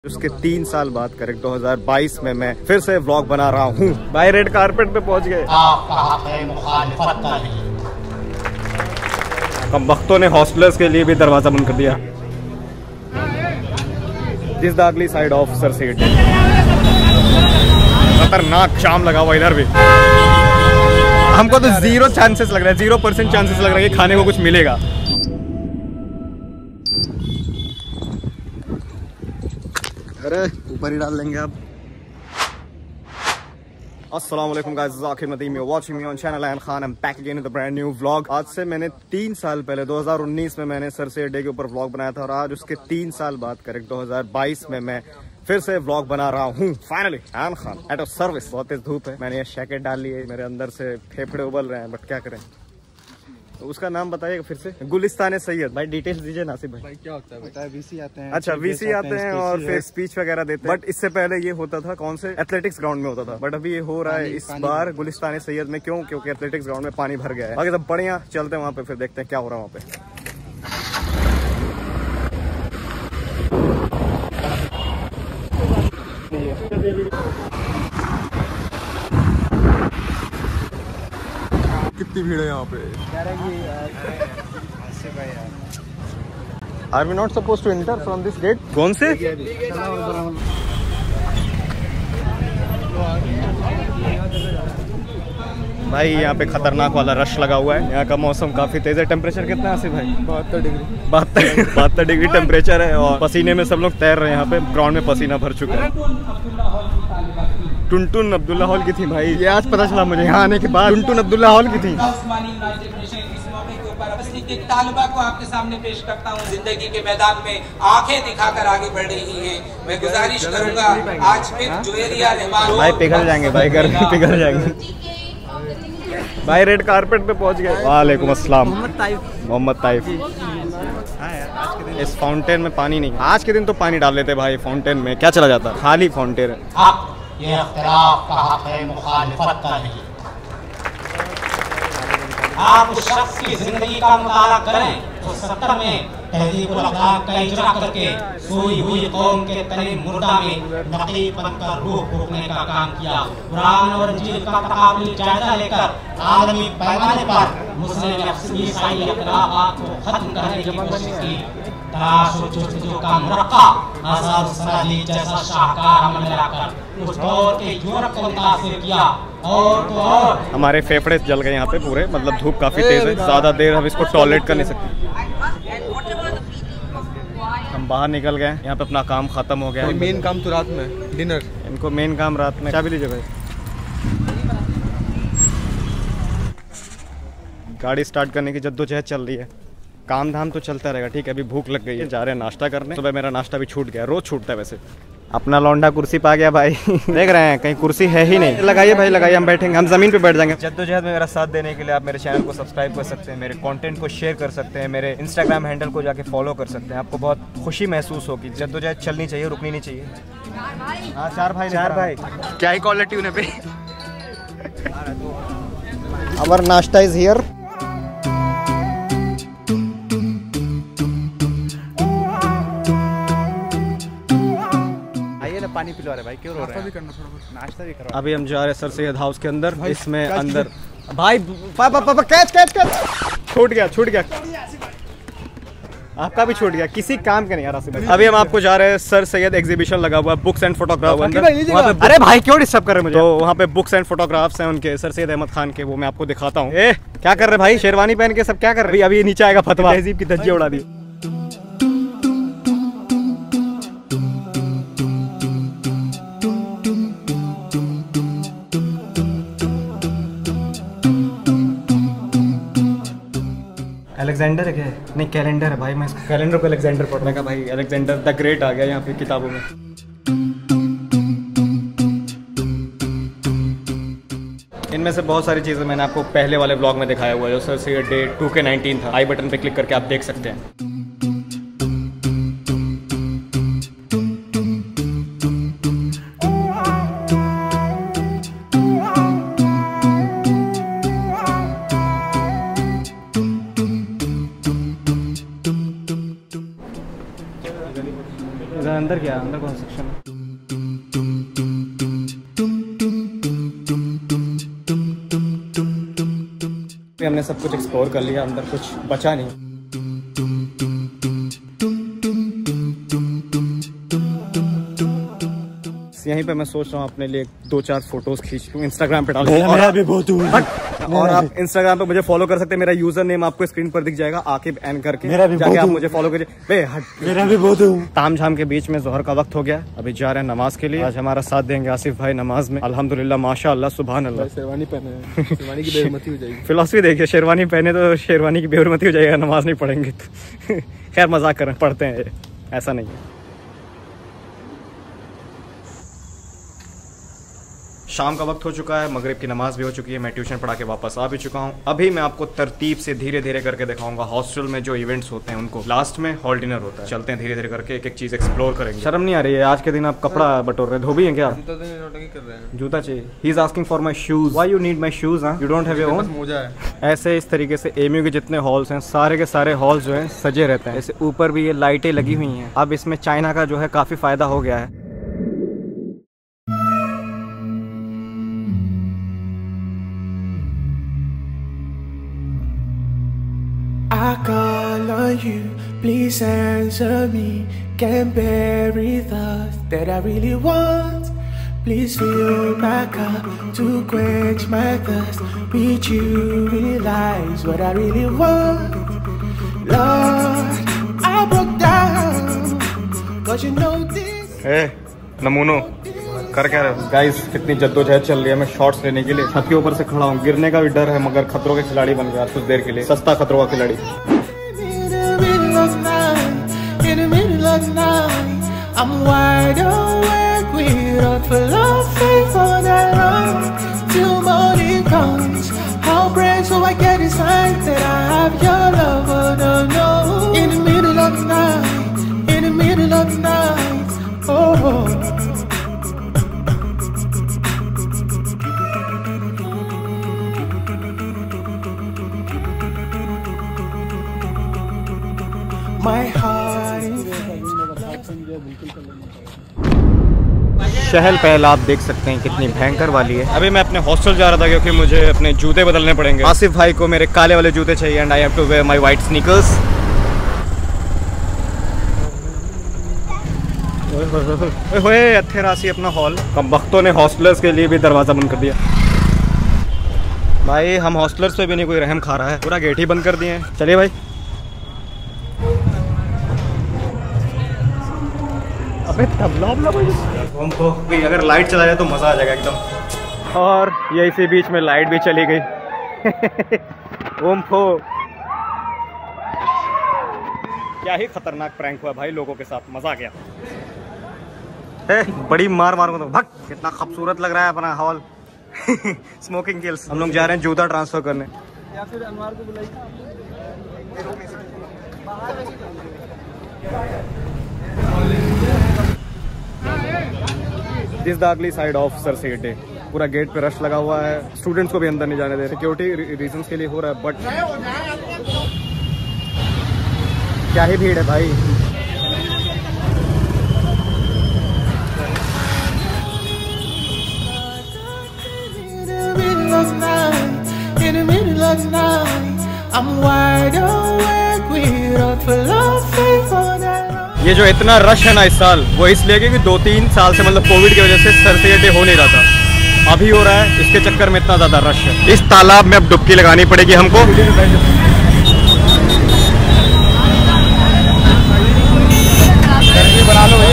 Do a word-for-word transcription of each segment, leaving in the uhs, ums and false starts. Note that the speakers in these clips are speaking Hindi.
उसके तीन साल बाद करेक्ट दो हज़ार बाईस में मैं फिर से व्लॉग बना रहा हूँ। भाई रेड कारपेट पे पहुंच गए। हम वक्तों ने हॉस्टलर्स के लिए भी दरवाजा बंद कर दिया। This the ugly side of sir seat. खतरनाक शाम लगा हुआ इधर भी। हमको तो जीरो चांसेस लग रहा है, जीरो परसेंट चांसेस लग रहा है कि खाने को कुछ मिलेगा। अरे ऊपर ही डाल लेंगे अब। अस्सलाम वालेकुम guys, Zakir Nadeem, you watching me on channel Ayaan Khan. I am back again with a brand new vlog. आज से मैंने तीन साल पहले दो हज़ार उन्नीस में मैंने सर सैयद डे के ऊपर व्लॉग बनाया था और आज उसके तीन साल बाद करेक्ट दो हज़ार बाईस में मैं फिर से व्लॉग बना रहा हूँ। Finally Ayaan Khan at a service. बहुत तेज धूप है, मैंने ये जैकेट डाल ली है, मेरे अंदर से फेफड़े उबल रहे हैं, बट क्या करें। तो उसका नाम बताइएगा फिर से। गुलिस्तान सैयद। भाई डिटेल्स दीजिए नासिब भाई। भाई क्या होता है? बताया वीसी आते हैं। अच्छा वीसी आते हैं और फिर स्पीच वगैरह देते हैं। बट इससे पहले ये होता था कौन से एथलेटिक्स ग्राउंड में होता था, बट अभी ये हो रहा है इस बार गुलिस्तान सैयद में। क्यों? क्योंकि एथलेटिक्स ग्राउंड में पानी भर गया है। बाकी सब बढ़िया, चलते हैं वहाँ पे, फिर देखते हैं क्या हो रहा है वहाँ पे। कितनी भीड़ है यहाँ पे। Are we not supposed to enter from this gate? कौन से? भाई यहाँ पे खतरनाक वाला रश लगा हुआ है। यहाँ का मौसम काफी तेज है। टेम्परेचर कितना है आसिफ भाई? बहत्तर डिग्री। बहत्तर बहत्तर डिग्री टेम्परेचर है और पसीने में सब लोग तैर रहे हैं। यहाँ पे ग्राउंड में पसीना भर चुका है। टुनटुन अब्दुल्ला हॉल की थी भाई, ये आज पता चला मुझे यहाँ आने के बाद। टुनटुन अब्दुल्ला हॉल की थी। तालिबा को आपके सामने पेश करता हूँ। जिंदगी के मैदान में आंखें दिखाकर आगे बढ़ रही हैं। मैं गुजारिश करूंगा आज फिर जुवेरिया रहमान। भाई पिघल जाएंगे भाई, घर में पिघल जाएंगे भाई। रेड कारपेट पे पहुंच गए। वालेकुम अस्सलाम। मोहम्मद ताइफ। इस फाउंटेन में पानी नहीं, आज के दिन तो पानी डाल लेते भाई फाउंटेन में। क्या चला जाता, खाली फाउंटेन है। ये इख्तिलाफ का हक है, मुखालिफत का नहीं। आप उस शख्स की जिंदगी का मुताला करें जो सत्तर में तहजीबुल अखलाक का इजरा करके सोई हुई कौम के तने मुर्दा में नकीब बनकर रूह फूकने का काम किया। कुरान और इंजील का तकाबुली जायजा लेकर आलमी पैमाने पर मुस्लिम ईसाई इख्तिलाफात को खत्म करने की कोशिश की। तलाश और जुस्तजू का मुरक्का आज़ाद सराजी जैसा शाहकार अमल लाकर उस दौर के यूरोप को मुतासिर किया। और तो और हमारे फेफड़े जल गए यहाँ पे पूरे, मतलब धूप काफी तेज है। ज्यादा देर हम इसको टॉयलेट कर नहीं सकते। हम बाहर निकल गए, यहाँ पे अपना काम खत्म हो गया। मेन काम तो रात में डिनर, इनको मेन काम रात में। चाबी लीजिए भाई। गाड़ी स्टार्ट करने की जद्दोजहद चल रही है। काम धाम तो चलता रहेगा, ठीक है। अभी भूख लग गई है, जा रहे हैं नाश्ता करने। सुबह मेरा नाश्ता भी छूट गया, रोज छूटता है वैसे। अपना लौंडा कुर्सी पा गया भाई। देख रहे हैं कहीं कुर्सी है ही नहीं। लगाइए भाई लगाइए, हम बैठेंगे, हम जमीन पे बैठ जाएंगे। जद्दोजहद में मेरा साथ देने के लिए आप मेरे चैनल को सब्सक्राइब कर सकते हैं, मेरे कंटेंट को शेयर कर सकते हैं, मेरे इंस्टाग्राम हैंडल को जाके फॉलो कर सकते हैं। आपको बहुत खुशी महसूस होगी। जद्दोजहद चलनी चाहिए, रुकनी नहीं चाहिए। हाँ चार भाई, चार भाई। क्या ही क्वालिटी उन्हें पे। अवर नाश्ता इज हियर। पानी पिलवा रहे भाई, क्यों रो रहे हैं? नाश्ता भी करो। अभी हम जा रहे हैं सर सैयद हाउस के अंदर। इसमें अंदर भाई पापा पापा कैच कैच कैच छूट गया छूट गया आपका भी छूट गया, किसी काम के नहीं यार। अभी हम आपको जा रहे हैं सर सैयद एग्जीबिशन लगा हुआ है, बुक्स एंड फोटोग्राफ अंदर। अरे भाई क्यों डिस्टर्ब कर रहे हैं मुझे? तो वहाँ पे बुक्स एंड फोटोग्राफ्स हैं उनके, सर सैयद अहमद खान के। वो मैं आपको दिखाता हूँ। ए क्या कर रहे भाई, शेरवानी पहन के सब क्या कर रहे हैं? अभी नीचे आएगा फतवा, तहजीब की धज्जियां उड़ा दी। अलेक्जेंडर है क्या? नहीं कैलेंडर है भाई। मैं कैलेंडर को अलेक्जेंडर पढ़ने का भाई। अलेक्जेंडर द ग्रेट आ गया यहाँ पे किताबों में। इनमें से बहुत सारी चीज़ें मैंने आपको पहले वाले व्लॉग में दिखाया हुआ है, जो सर सैयद डे टू के नाइनटीन था। आई बटन पे क्लिक करके आप देख सकते हैं। अंदर क्या, अंदर कौन सेक्शन लोकेशन है। हमने सब कुछ एक्सप्लोर कर लिया, अंदर कुछ बचा नहीं। यहीं पे मैं सोच रहा हूँ अपने लिए दो चार फोटोज खींच लूँ, इंस्टाग्राम पे डाल दूँ। और, भी बहुत और आप इंस्टाग्राम पे मुझे फॉलो कर सकते हैं, मेरा यूजर नेम आपको स्क्रीन पर दिख जाएगा, आकिब एन करके मेरा भी जाके आप मुझे फॉलो करिए। बे हट, मेरा भी बहुत ताम झाम के बीच में जोहर का वक्त हो गया, अभी जा रहे हैं नमाज के लिए। आज हमारा साथ देंगे आसिफ भाई नमाज में, अल्हम्दुलिल्लाह माशाअल्लाह सुभान अल्लाह। शेरवानी पहने, शेरवानी की बेइज्जती हो जाएगी। फिलॉसफी देखिए, शेरवानी पहने तो शेरवानी की बेइज्जती हो जाएगा, नमाज नहीं पढ़ेंगे तो। खैर मजाक करें, पढ़ते हैं, ऐसा नहीं है। शाम का वक्त हो चुका है, मगरिब की नमाज भी हो चुकी है, मैं ट्यूशन पढ़ा के वापस आ भी चुका हूँ। अभी मैं आपको तरतीब से धीरे धीरे करके दिखाऊंगा हॉस्टल में जो इवेंट्स होते हैं उनको। लास्ट में हॉल डिनर होता है, चलते हैं धीरे धीरे करके एक एक चीज एक्सप्लोर करेंगे। शर्म नहीं आ रही है आज के दिन आप कपड़ा बटोर रहे हैं, धोबी हैं क्या? जूता कर रहे हैं, जूता चाहिए। He is asking for my shoes. Why you need my shoes? You don't have your own? मोजा है। ऐसे इस तरीके से एमयू के जितने हॉल्स हैं सारे के सारे हॉल्स जो हैं सजे रहते हैं। ऐसे ऊपर भी ये लाइटें लगी हुई हैं। अब इसमें चाइना का जो है काफी फायदा हो गया है। I call on you, please answer me. Can't bury the that I really want. Please fill my cup to quench my thirst. With you realize what I really want. Lord, I broke down, cause you know this. Hey, नमूनो कर क्या रहे हो? गाइस कितनी जद्दोजहद चल रही है, मैं शॉट्स लेने के लिए छत के ऊपर से खड़ा हूँ। गिरने का भी डर है, मगर खतरों के खिलाड़ी बन गया कुछ देर के लिए, सस्ता खतरों का खिलाड़ी। I'm wide awake with a love for that long till morning comes. How brave so I get inside that I have your love, oh no no. In the middle of the night, in the middle of the night, oh. oh. My heart Shahal पहल आप देख सकते हैं कितनी भयंकर वाली है। अभी मैं अपने हॉस्टल जा रहा था क्योंकि मुझे अपने जूते बदलने पड़ेंगे। आसिफ भाई को मेरे काले वाले जूते चाहिए and I have to wear my white sneakers. ओए अच्छे राशि अपना हॉल, कम वक्तों ने हॉस्टलर्स के लिए भी दरवाजा बंद कर दिया। भाई हम हॉस्टलर्स पे भी नहीं कोई रहम खा रहा है, पूरा गेट ही बंद कर दिए हैं। चलिए भाई। अबे तबला हमको अगर लाइट चला जाए तो मजा आ जाएगा एकदम। और ये इसी बीच में लाइट भी चली गई। ओम फो, क्या ही खतरनाक प्रैंक हुआ भाई लोगों के साथ, मजा आ गया। ए, बड़ी मार मार तो भग, कितना खूबसूरत लग रहा है अपना हॉल। Smoking kills. हम लोग जा रहे हैं जूता ट्रांसफर करने। या फिर अनवार को बुलाइए। This the ugly side of sir Syed day. पूरा गेट पे रश लगा हुआ है, स्टूडेंट्स को भी अंदर नहीं जाने दे, सिक्योरिटी रीजंस के लिए हो रहा है, बट क्या ही भीड़ है भाई। ये जो इतना रश है ना इस साल, वो इसलिए कि दो तीन साल से मतलब कोविड की वजह से सर सैयद डे हो नहीं रहा था, अभी हो रहा है, इसके चक्कर में इतना ज्यादा रश है। इस तालाब में अब डुबकी लगानी पड़ेगी हमको। बना लो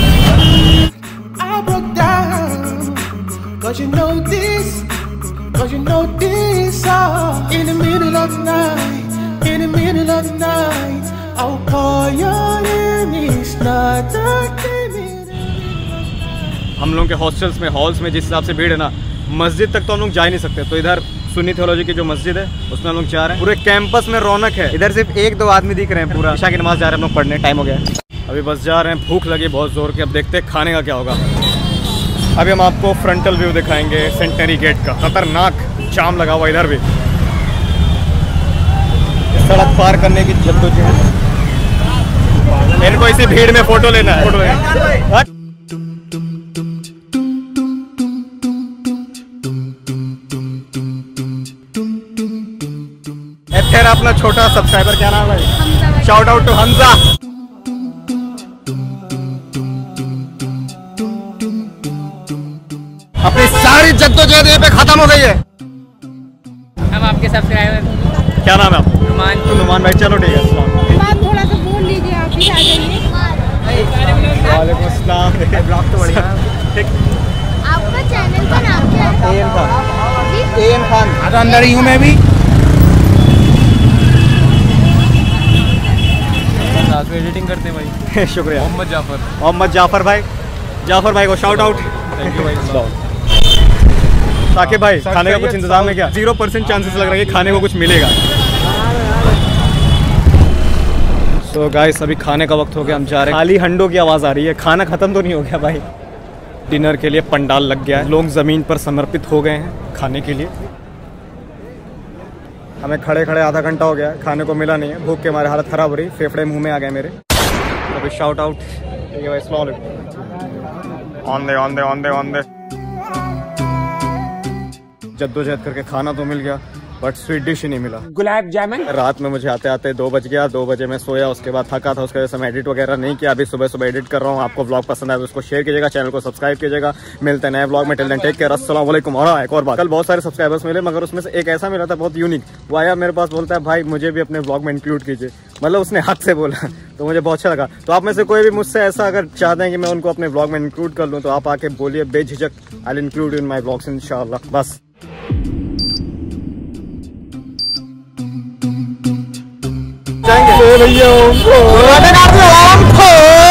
हम लोग के हॉस्टल्स में, हॉल्स में जिस हिसाब से भीड़ है ना, मस्जिद तक तो हम लोग जा ही नहीं सकते। तो इधर सुन्नी थियोलॉजी की जो मस्जिद है उसमें हम लोग जा रहे हैं। पूरे कैंपस में रौनक है, इधर सिर्फ एक दो आदमी दिख रहे हैं। पूरा ईशा की नमाज जा रहे हैं हम लोग पढ़ने, टाइम हो गया है। अभी बस जा रहे हैं, भूख लगी बहुत जोर की, अब देखते हैं खाने का क्या होगा। अभी हम आपको फ्रंटल व्यू दिखाएंगे सेंटनरी गेट का। खतरनाक जाम लगा हुआ इधर भी। सड़क पार करने की जद्दोजहद, इनको इसी भीड़ में फोटो लेना है। फोटो लेना। फिर अपना छोटा सब्सक्राइबर क्या नाम है? Shout out to Hamza. अपनी सारी जद्दोजहद यहाँ पे खत्म हो गई है। हम आपके सब्सक्राइबर। क्या नाम है आपका? नुमान। तो नुमान भाई चलो ठीक है। बात थोड़ा सा बोल लीजिए, आप भी आ जाइए। वालेकुम अस्सलाम। ब्लॉग तो बढ़िया है। आपका चैनल का नाम क्या है? एएन खान। एएन खान। तो अंदर ही हूँ मैं भी। साथ में एडिटिंग करते हैं भाई। शुक्रिया। मोहम्मद जाफर। मोहम्मद जाफर भाई। जाफर भाई को शाउट आउट। थैंक यू भाई। साकिब भाई खाने का कुछ इंतजाम है क्या? जीरो परसेंट चांसेस लग रहा है कि खाने को कुछ मिलेगा। तो गाइस अभी खाने का वक्त हो गया, हम जा रहे हैं। खाली हंडों की आवाज़ आ रही है। खाना खत्म तो नहीं हो गया भाई। डिनर के लिए पंडाल लग गया है, लोग ज़मीन पर समर्पित हो गए हैं खाने के लिए। हमें खड़े खड़े आधा घंटा हो गया, खाने को मिला नहीं है। भूख के हमारी हालत ख़राब हो रही, फेफड़े मुंह में आ गए मेरे। अभी शाउट आउट। ठीक है भाई, अस्सलाम वालेकुम। On the on the on the on the. जद्दोजहद करके खाना तो मिल गया, बट स्वीट डिश ही नहीं मिला। गुलाब जामुन। रात में मुझे आते आते दो बज गया। दो बजे मैं सोया, उसके बाद थका था, उसके वजह से मैं एडिट वगैरह नहीं किया। अभी सुबह सुबह एडिट कर रहा हूँ। आपको व्लॉग पसंद आए तो उसको शेयर कीजिएगा, चैनल को सब्सक्राइब कीजिएगा। मिलते हैं नए व्लॉग में। टिल देन टेक केयर, अस्सलाम वालेकुम। और एक और बात, कल बहुत सारे सब्सक्राइबर्स मिले, मगर उसमें से एक ऐसा मिला था बहुत यूनिक। वो आया मेरे पास, बोलता है भाई मुझे भी अपने व्लॉग में इंक्लूड कीजिए। मतलब उसने हक से बोला, तो मुझे बहुत अच्छा लगा। तो आप में से कोई भी मुझसे ऐसा अगर चाहते हैं कि मैं उनको अपने व्लॉग में इंक्लूड कर लूँ, तो आप आके बोलिए बेझिझक, I will include in my vlogs इंशाल्लाह। बस जाएंगे भैया।